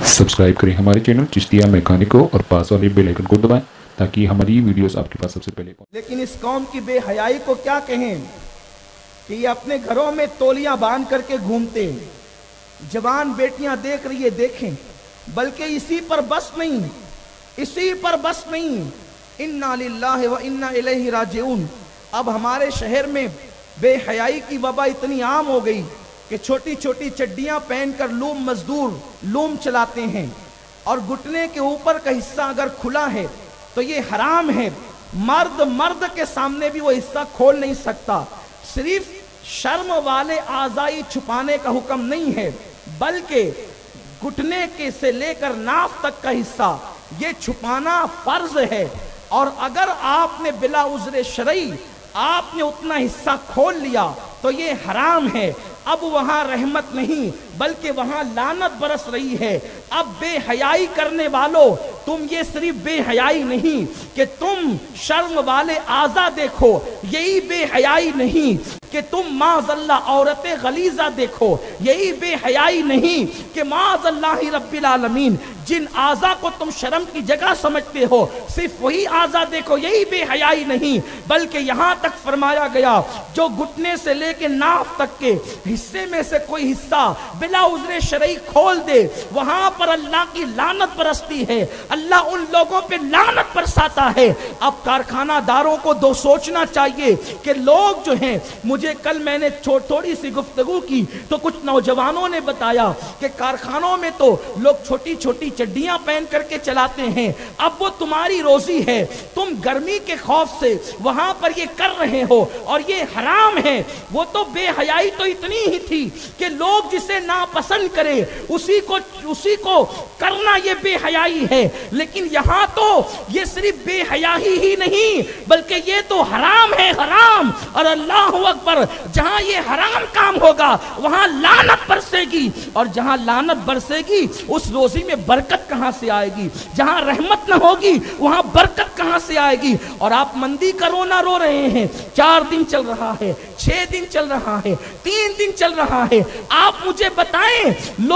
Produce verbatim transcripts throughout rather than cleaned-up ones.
Subscribe करें हमारे channel Chishtiya mechanic को और पास वाले बेल आइकन को दबाएं ताकि हमारी वीडियोस आपके पास सबसे पहले पहुंचे। लेकिन इस कौम की बेहयाई को क्या कहें कि ये अपने घरों में तोलियां बांध करके घूमते हैं। जवान बेटियां देख रही है, देखें, बल्कि इसी पर बस नहीं, इसी पर बस नहीं, इन्ना लिल्लाहि व इन्ना इलैहि राजिऊन। अब हमारे शहर में बेहयाई की वबा इतनी आम हो गई कि छोटी छोटी चड्डियां पहनकर लूम मजदूर लूम चलाते हैं और घुटने के ऊपर का हिस्सा अगर खुला है तो ये हराम है। मर्द मर्द के सामने भी वो हिस्सा खोल नहीं सकता। सिर्फ शर्म वाले आज़ाई छुपाने का हुक्म नहीं है, बल्कि घुटने के से लेकर नाफ तक का हिस्सा ये छुपाना फर्ज है। और अगर आपने बिला उज़्र शरई आपने उतना हिस्सा खोल लिया तो ये हराम है। अब वहां रहमत नहीं बल्कि वहां लानत बरस रही है। अब बेहयाई करने वालों, तुम ये सिर्फ बेहयाई नहीं कि तुम शर्म वाले आज़ा देखो, यही बेहयाई नहीं कि तुम माज़अल्लाह औरतें गलीज़ा देखो, यही बेहयाई नहीं कि माज़अल्लाह रब्बिल आलमीन जिन आज़ा को तुम शर्म की जगह समझते हो सिर्फ वही आज़ा देखो, यही बेहयाई नहीं, बल्कि यहाँ तक फरमाया गया जो घुटने से लेके नाफ तक के हिस्से में से कोई हिस्सा बिला उज़्र शरई खोल दे वहां पर अल्लाह की लानत बरसती है, अल्लाह उन लोगों पे लानत बरसाता है। अब कारखानादारों को दो सोचना चाहिए कि लोग जो हैं, मुझे कल मैंने थोड़ी सी गुफ्तगू की तो कुछ नौजवानों ने बताया कि कारखानों में तो लोग छोटी छोटी चड्डियां पहन करके चलाते हैं। अब वो तुम्हारी रोजी है, तुम गर्मी के खौफ से वहां पर ये कर रहे हो और ये हराम है। वो तो बेहयाई तो इतनी ही थी कि लोग जिसे नापसंद करे उसी को उसी को करना ये बेहयाई है। लेकिन यहाँ तो ये सिर्फ बेहयाई ही नहीं बल्कि ये तो हराम है, हराम। और अल्लाह अकबर, जहाँ ये हराम काम होगा वहाँ लानत बरसेगी, और जहाँ लानत बरसेगी उस रोजी में बरकत कहाँ से आएगी? जहाँ रहमत न होगी वहाँ बरकत कहाँ से आएगी? और आप मंदी का रोना रो रहे हैं। चार दिन चल रहा है, छह दिन चल रहा है, तीन दिन चल रहा है। आप मुझे बताएं,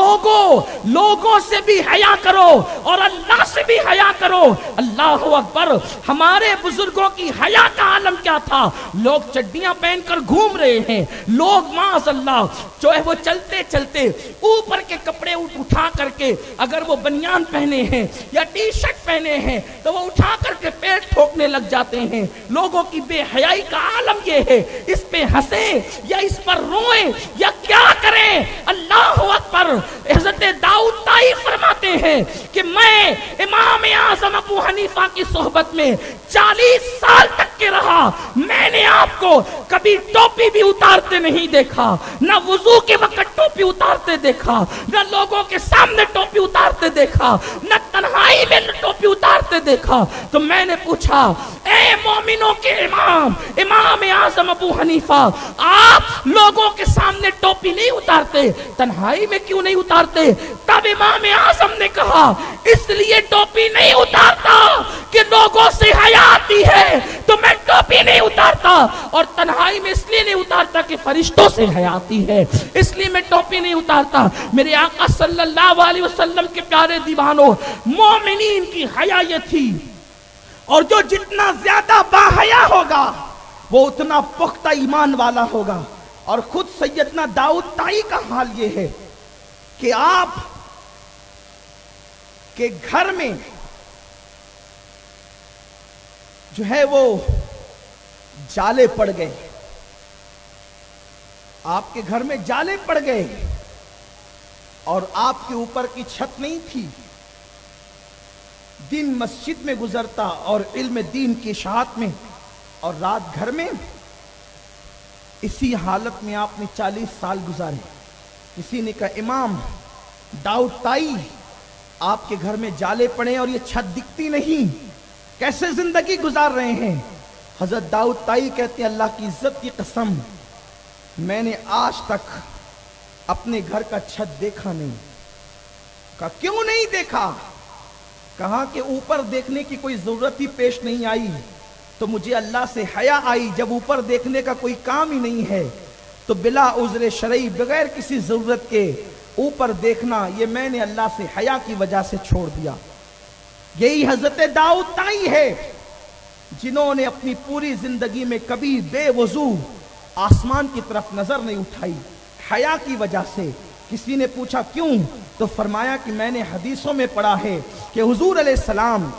लोगों लोगों से भी हया करो और अल्लाह से भी हया करो। अल्लाह अकबर, हमारे बुजुर्गों की हया का आलम क्या था? लोग चड्डियां पहनकर घूम रहे हैं, लोग माशअल्लाह जो है वो चलते चलते ऊपर के कपड़े उठा करके, अगर वो बनियान पहने हैं या टी शर्ट पहने हैं तो वो उठा करके पेट ठोकने लग जाते हैं। लोगों की बेहयाई का आलम ये है। इस पे हंसे या इस पर रोएं या क्या करें? अल्लाह अकबर। हज़रत दाऊद ताई फरमाते हैं कि मैं इमाम आज़म अबू हनीफा की सोहबत में चालीस साल तक के रहा, मैंने आपको कभी टोपी भी उतारते नहीं देखा, न वुजू के वक्त टोपी उतारते देखा, न लोगों के सामने टोपी उतारते देखा, न तन्हाई में टोपी उतारते देखा। तो मैंने पूछा, ए मोमिनों के इमाम, इमाम आज़म अबू हनीफा, आप लोगों के सामने टोपी नहीं उतारते, तन्हाई में क्यों नहीं उतारते? तब इमाम आज़म ने कहा, इसलिए टोपी नहीं उतारता कि लोगों से हया आती है, तो मैं टोपी नहीं उतारता। और तन्हाई में इसलिए नहीं उतारता कि फरिश्तों से हया आती है, इसलिए मैं टोपी नहीं उतारता। मेरे आका सल्लल्लाहु अलैहि वसल्लम के प्यारे दीवानों, मोमिनीन की हया ये थी, और जो जितना ज्यादा बाहया होगा वो उतना पुख्ता ईमान वाला होगा। और खुद सैयदना दाऊद ताई का हाल ये है कि आप के घर में जो है वो जाले पड़ गए, आपके घर में जाले पड़ गए और आपके ऊपर की छत नहीं थी। दिन मस्जिद में गुजरता और इल्म दीन की इशाअत में, और रात घर में। इसी हालत में आपने चालीस साल गुजारे। किसी ने कहा, इमाम दाऊद ताई, आपके घर में जाले पड़े और ये छत दिखती नहीं, कैसे जिंदगी गुजार रहे हैं? हजरत दाऊद ताई कहते हैं, अल्लाह की इज्जत की कसम, मैंने आज तक अपने घर का छत देखा नहीं। कहा, क्यों नहीं देखा? कहा कि ऊपर देखने की कोई जरूरत ही पेश नहीं आई, तो मुझे अल्लाह से हया आई। जब ऊपर देखने का कोई काम ही नहीं है तो बिला उज़्र शरई, बगैर किसी जरूरत के اوپر دیکھنا یہ میں نے اللہ سے حیا کی وجہ سے چھوڑ دیا۔ یہی حضرت داؤد تائی ہے جنہوں نے اپنی پوری زندگی میں کبھی بے وضو آسمان کی طرف نظر نہیں اٹھائی، حیا کی وجہ سے۔ کسی نے پوچھا کیوں؟ تو فرمایا کہ میں نے حدیثوں میں پڑھا ہے کہ حضور علیہ السلام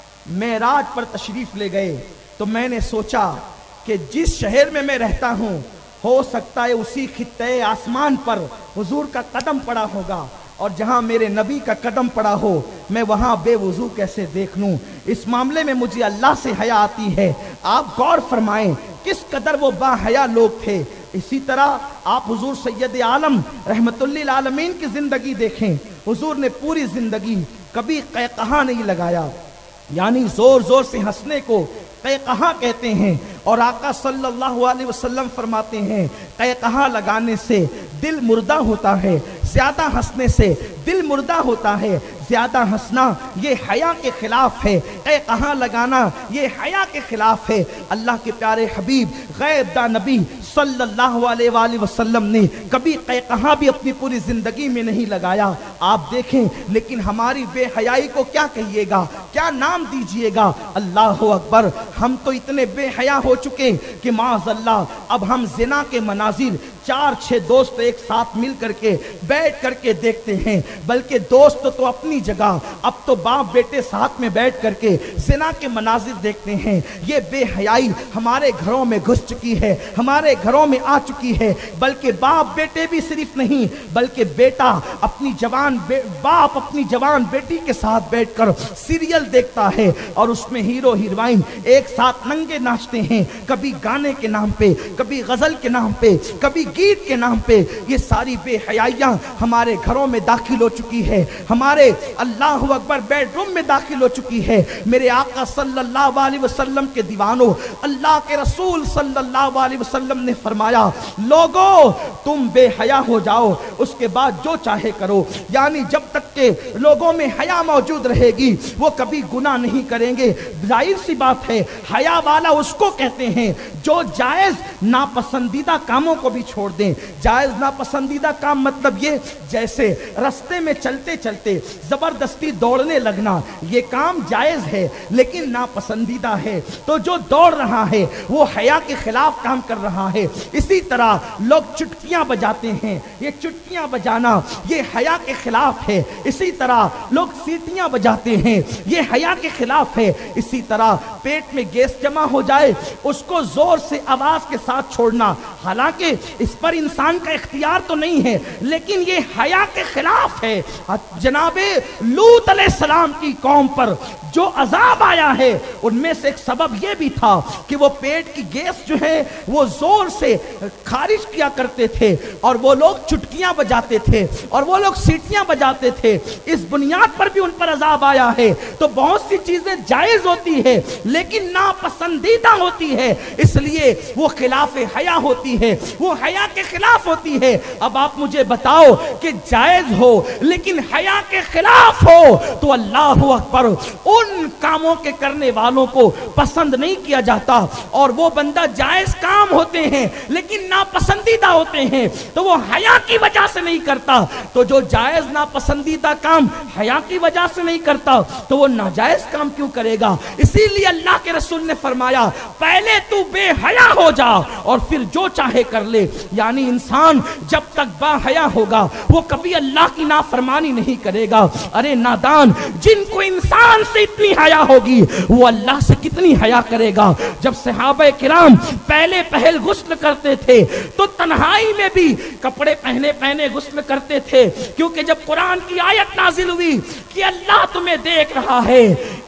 معراج پر تشریف لے گئے، تو میں نے سوچا کہ جس شہر میں میں رہتا ہوں ہو سکتا ہے اسی خطے آسمان پر حضور کا قدم پڑا ہوگا، اور جہاں میرے نبی کا قدم پڑا ہو میں وہاں بے وضو کیسے دیکھ لوں؟ اس معاملے میں مجھے اللہ سے حیا آتی ہے۔ آپ غور فرمائیں کس قدر وہ با حیا لوگ تھے۔ اسی طرح آپ حضور سید عالم رحمت للعالمین کی زندگی دیکھیں، حضور نے پوری زندگی کبھی قہقہا نہیں لگایا، یعنی زور زور سے ہنسنے کو قہقہا کہتے ہیں، اور آقا صلی اللہ علیہ وسلم فرماتے ہیں قہقہا لگانے سے دل مردہ ہوتا ہے، زیادہ ہنسنے سے دل مردہ ہوتا ہے۔ زیادہ ہنسنا یہ حیا کے خلاف ہے، قہقہا لگانا یہ حیا کے خلاف ہے۔ اللہ کے پیارے حبیب غیب دا نبی صلی اللہ علیہ وآلہ وسلم نے کبھی قہقہا بھی اپنی پوری زندگی میں نہیں لگایا۔ آپ دیکھیں لیکن ہماری بے حیائی کو کیا کہیے گا، کیا نام دیجئے گا؟ اللہ اکبر! ہم تو اتنے بے حیا ہو چکے کہ معاذ اللہ اب ہم زنا کے مناظر چار چھ دوست ایک ساتھ مل کر کے بیٹھ کر کے دیکھتے ہیں، بلکہ دوست تو اپنی جگہ، اب تو باپ بیٹے ساتھ میں بیٹھ کر کے زنا کے مناظر دیکھتے ہیں۔ یہ بے حیائی ہمارے گھروں میں گھس چکی ہے، ہمارے گھروں میں آ چکی ہے، بلکہ باپ بیٹے بھی صرف نہیں بلکہ بیٹا اپنی جوان باپ اپنی جوان بیٹی کے ساتھ بیٹھ کر سیریل دیکھتا ہے، اور اس میں ہیرو ہیروئن ایک ساتھ ننگے ناچتے ہیں، کبھی گانے کے نام پہ، کبھی غزل کے نام پہ، کبھی گیت کے نام پہ۔ یہ ساری بے حیائیاں ہمارے گھروں میں داخل ہو چکی ہے، ہمارے اللہ اکبر بیڈ روم میں داخل ہو چکی ہے۔ میرے آقا صلی اللہ علیہ وسلم کے دیوانوں، اللہ کے رسول صلی اللہ علیہ وسلم نے فرمایا لوگو تم بے حیا ہو جاؤ، اس کے بعد جو چاہے کرو، یعنی جب تک کہ لوگوں میں حیا موجود رہے گی وہ کبھی گناہ نہیں کریں گے۔ ظاہر سی بات ہے حیا والا اس کو کہتے ہیں جو جائز ناپسندیدہ کاموں کو بھی چھوڑ دیں۔ جائز ناپسندیدہ کام مطلب یہ جیسے رستے میں چلتے چلتے زبردستی دوڑنے لگنا، یہ کام جائز ہے لیکن ناپسندیدہ ہے، تو جو دوڑ رہا ہے وہ حیا کے خلاف کام کر رہا ہے۔ اسی طرح لوگ چٹکیاں بجاتے ہیں، یہ چٹکیاں بجانا یہ حیا کے خلاف ہے۔ اسی طرح لوگ سیٹیاں بجاتے ہیں، یہ حیا کے خلاف ہے۔ اسی طرح پیٹ میں گیس جمع ہو جائے اس کو زور سے آواز کے ساتھ چھوڑنا، حالانکہ اس پر انسان کا اختیار تو نہیں ہے لیکن یہ حیا کے خلاف ہے۔ جناب لوط علیہ السلام کی قوم پر جو عذاب آیا ہے ان میں سے ایک سبب یہ بھی تھا کہ وہ پیٹ کی گیس جو ہے وہ زور سے خارج کیا کرتے تھے، اور وہ لوگ چٹکیاں بجاتے تھے، اور وہ لوگ سیٹیاں بجاتے تھے۔ اس بنیاد پر بھی ان پر عذاب آیا ہے۔ تو بہت سی چیزیں جائز ہوتی ہے لیکن ناپسندیدہ ہوتی ہے، اس لیے وہ خلاف حیا ہوتی ہے، وہ حیا کے خلاف ہوتی ہے۔ اب آپ مجھے بتاؤ کہ جائز ہو لیکن حیا کے خلاف ہو تو اللہ اکبر ان کاموں کے کرنے والوں کو پسند نہیں کیا جاتا، اور وہ بندہ جائز کام ہوتے ہیں لیکن ناپسندیدہ ہوتے ہیں تو وہ حیا کی وجہ سے نہیں کرتا۔ تو جو جائز ناپسندیدہ کام حیا کی وجہ سے نہیں کرتا تو وہ ناجائز کام کیوں کرے گا؟ اسی لیے اللہ کے رسول نے فرمایا پہلے تو بے حیا ہو جا اور پھر جو چاہے کر لے۔ یعنی انسان جب تک با حیا ہوگا وہ کبھی اللہ کی نافرمانی نہیں کرے گا۔ ارے نادان، جن کو انسان سے اتنی حیا ہوگی وہ اللہ سے کتنی حیا کرے گا؟ جب صحابہ کرام پہلے پہل غسل کرتے تھے تو تنہائی میں بھی کپڑے پہنے پہنے غسل کرتے تھے، کیونکہ جب قرآن کی آیت نازل ہوئی کہ اللہ تمہیں دیکھ رہا ہے،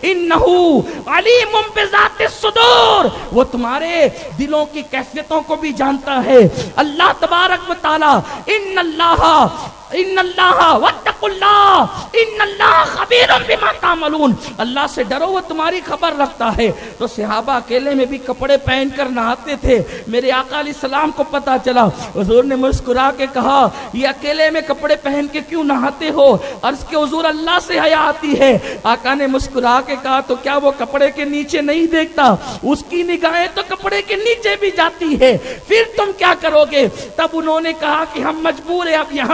انہو علیم بذات الصدور، وہ تمہارے دلوں کی کیفیتوں کو بھی جانتا ہے۔ اللہ تبارک و تعالی ان اللہ ان اللہ واتقوا اللہ ان اللہ خبیر بما تعملون، اللہ سے ڈرو وہ تمہاری خبر رکھتا ہے۔ تو صحابہ اکیلے میں بھی کپڑے پہن کر نہاتے تھے۔ میرے آقا علیہ السلام کو پتا چلا، حضور نے مسکرا کے کہا یہ اکیلے میں کپڑے پہن کے کیوں نہاتے ہو؟ عرض کہ حضور اللہ سے حیا آتی ہے۔ آقا نے مسکرا کے کہا تو کیا وہ کپڑے کے نیچے نہیں دیکھتا؟ اس کی نگاہیں تو کپڑے کے نیچے بھی جاتی ہے، پھر تم کیا کرو گے؟ تب انہوں نے کہا کہ ہم مجبور ہیں اب یہاں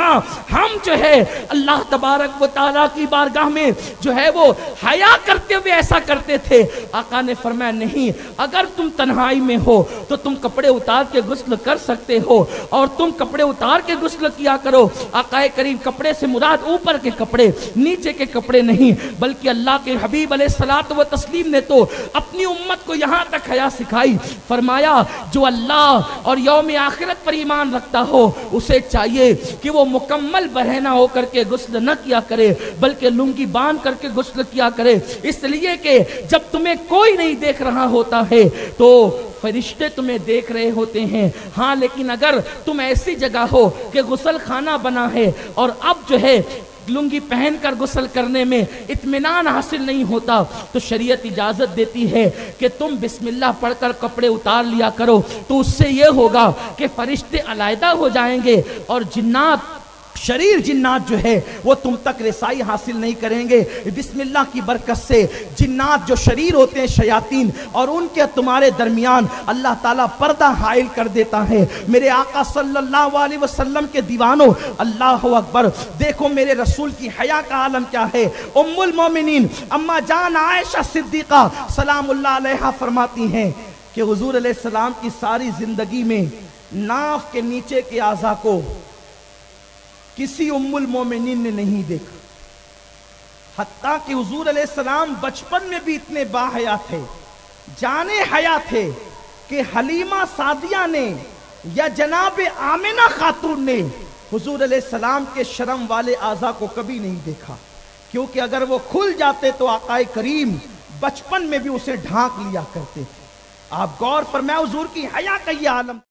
ہم جو ہے اللہ تبارک و تعالیٰ کی بارگاہ میں جو ہے وہ حیا کرتے ہوئے ایسا کرتے تھے. آقا نے فرمایا نہیں, اگر تم تنہائی میں ہو تو تم کپڑے اتار کے غسل کر سکتے ہو, اور تم کپڑے اتار کے غسل کیا کرو. آقا کریم کپڑے سے مراد اوپر کے کپڑے, نیچے کے کپڑے نہیں, بلکہ اللہ کے حبیب علیہ الصلوۃ والتسلیم نے تو اپنی امت کو یہاں تک حیا سکھائی. فرمایا جو اللہ اور یوم آخرت پر ایمان رکھتا ہو اسے چاہیے کہ وہ مکمل برہنہ ہو کر کے غسل نہ کیا کرے بلکہ لنگی باندھ کر کے غسل کیا کرے, اس لیے کہ جب تمہیں کوئی نہیں دیکھ رہا ہوتا ہے تو فرشتے تمہیں دیکھ رہے ہوتے ہیں. ہاں لیکن اگر تم ایسی جگہ ہو کہ غسل خانہ بنا ہے اور اب جو ہے لنگی پہن کر غسل کرنے میں اطمینان حاصل نہیں ہوتا تو شریعت اجازت دیتی ہے کہ تم بسم اللہ پڑھ کر کپڑے اتار لیا کرو. تو اس سے یہ ہوگا کہ فرشتے علیحدہ ہو جائیں گے اور جنات شریر جنات جو ہے وہ تم تک رسائی حاصل نہیں کریں گے. بسم اللہ کی برکت سے جنات جو شریر ہوتے ہیں شیاطین, اور ان کے تمہارے درمیان اللہ تعالیٰ پردہ حائل کر دیتا ہے. میرے آقا صلی اللہ علیہ وسلم کے دیوانوں, اللہ اکبر, دیکھو میرے رسول کی حیا کا عالم کیا ہے. ام المومنین اما جان عائشہ صدیقہ سلام اللہ علیہا فرماتی ہیں کہ حضور علیہ السلام کی ساری زندگی میں ناف کے نیچے کے اعضاء کو کسی ام المومنین نے نہیں دیکھا, حتیٰ کہ حضور علیہ السلام بچپن میں بھی اتنے باحیا تھے, جانے حیا تھے کہ حلیمہ سعدیہ نے یا جناب آمنہ خاتون نے حضور علیہ السلام کے شرم والے اعضاء کو کبھی نہیں دیکھا, کیونکہ اگر وہ کھل جاتے تو آقا کریم بچپن میں بھی اسے ڈھانک لیا کرتے تھے. آپ غور فرمائیں حضور کی حیا کا یہ عالم.